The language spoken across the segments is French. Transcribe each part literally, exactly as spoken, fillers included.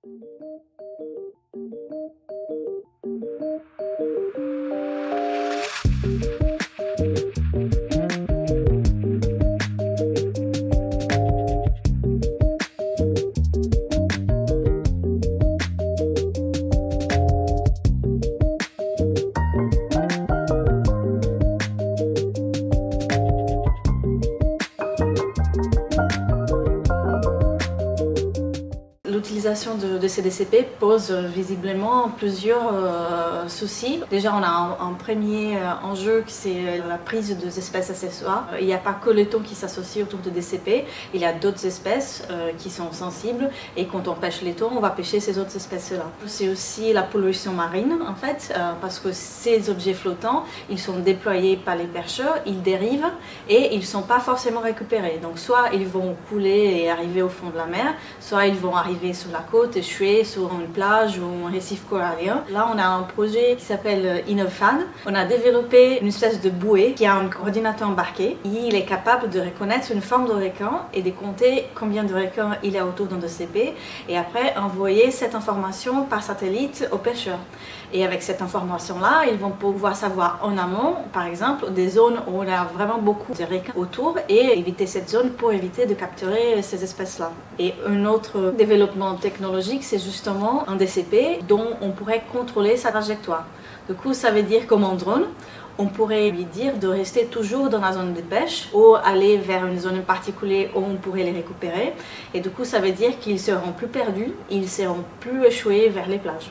L'utilisation de, de ces D C P pose euh, visiblement plusieurs euh, soucis. Déjà, on a un, un premier euh, enjeu qui c'est la prise des espèces accessoires. Il n'y a pas que le thon qui s'associe autour de D C P, il y a d'autres espèces euh, qui sont sensibles et quand on pêche les thons, on va pêcher ces autres espèces-là. C'est aussi la pollution marine en fait, euh, parce que ces objets flottants, ils sont déployés par les pêcheurs, ils dérivent et ils ne sont pas forcément récupérés. Donc soit ils vont couler et arriver au fond de la mer, soit ils vont arriver sur la côte, échouer sur une plage ou un récif corallien. Là, on a un projet qui s'appelle InnoFan. On a développé une espèce de bouée qui a un ordinateur embarqué. Il est capable de reconnaître une forme de requin et de compter combien de requins il y a autour d'un D C P et après envoyer cette information par satellite aux pêcheurs. Et avec cette information-là, ils vont pouvoir savoir en amont, par exemple, des zones où on a vraiment beaucoup de requins autour et éviter cette zone pour éviter de capturer ces espèces-là. Et un autre développement technologique, c'est justement un D C P dont on pourrait contrôler sa trajectoire. Du coup, ça veut dire comme un drone, on pourrait lui dire de rester toujours dans la zone de pêche ou aller vers une zone particulière où on pourrait les récupérer. Et du coup, ça veut dire qu'ils seront plus perdus, ils seront plus échoués vers les plages.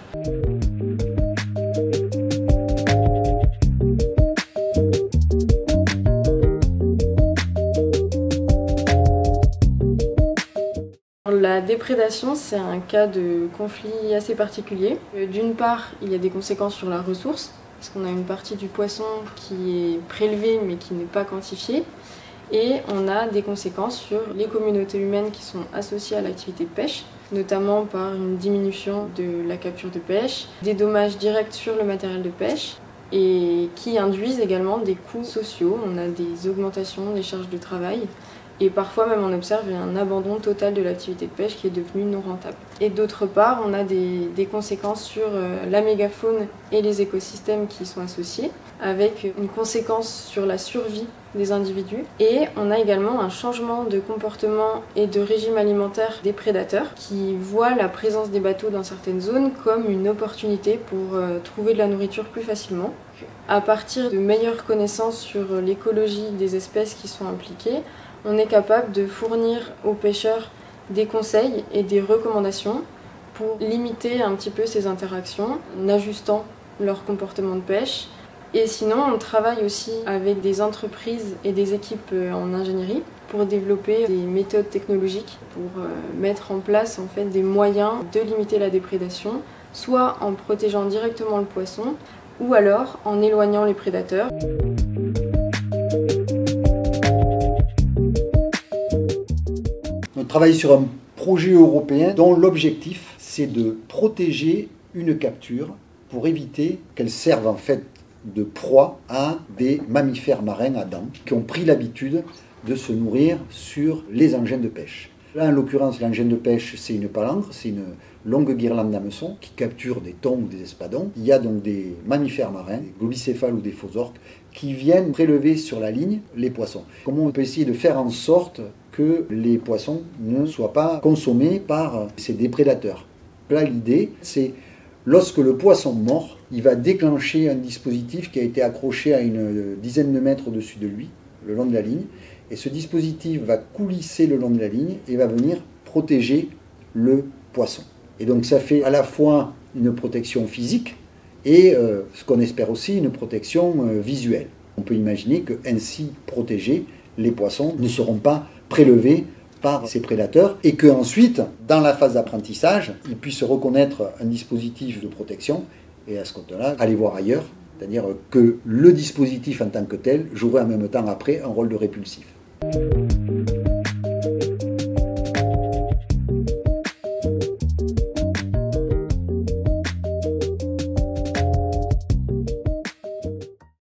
La déprédation, c'est un cas de conflit assez particulier. D'une part, il y a des conséquences sur la ressource, parce qu'on a une partie du poisson qui est prélevée mais qui n'est pas quantifiée. Et on a des conséquences sur les communautés humaines qui sont associées à l'activité de pêche, notamment par une diminution de la capture de pêche, des dommages directs sur le matériel de pêche, et qui induisent également des coûts sociaux. On a des augmentations des charges de travail. Et parfois même on observe un abandon total de l'activité de pêche qui est devenue non rentable. Et d'autre part, on a des, des conséquences sur la mégafaune et les écosystèmes qui y sont associés, avec une conséquence sur la survie des individus. Et on a également un changement de comportement et de régime alimentaire des prédateurs qui voient la présence des bateaux dans certaines zones comme une opportunité pour euh, trouver de la nourriture plus facilement. À partir de meilleures connaissances sur l'écologie des espèces qui sont impliquées, on est capable de fournir aux pêcheurs des conseils et des recommandations pour limiter un petit peu ces interactions en ajustant leur comportement de pêche. Et sinon, on travaille aussi avec des entreprises et des équipes en ingénierie pour développer des méthodes technologiques pour mettre en place en fait, des moyens de limiter la déprédation, soit en protégeant directement le poisson ou alors en éloignant les prédateurs. On travaille sur un projet européen dont l'objectif c'est de protéger une capture pour éviter qu'elle serve en fait de proie à des mammifères marins à dents qui ont pris l'habitude de se nourrir sur les engins de pêche. Là, en l'occurrence, l'engin de pêche, c'est une palangre, c'est une longue guirlande d'hameçons qui capture des thons ou des espadons. Il y a donc des mammifères marins, des globicéphales ou des phosorques, qui viennent prélever sur la ligne les poissons. Comment on peut essayer de faire en sorte que les poissons ne soient pas consommés par ces déprédateurs? Là, l'idée, c'est lorsque le poisson mord, il va déclencher un dispositif qui a été accroché à une dizaine de mètres au-dessus de lui, le long de la ligne, et ce dispositif va coulisser le long de la ligne et va venir protéger le poisson. Et donc ça fait à la fois une protection physique et euh, ce qu'on espère aussi une protection euh, visuelle. On peut imaginer que ainsi protégés, les poissons ne seront pas prélevés par ces prédateurs et qu'ensuite, dans la phase d'apprentissage, ils puissent reconnaître un dispositif de protection et à ce compte-là, aller voir ailleurs, c'est-à-dire que le dispositif en tant que tel jouerait en même temps après un rôle de répulsif.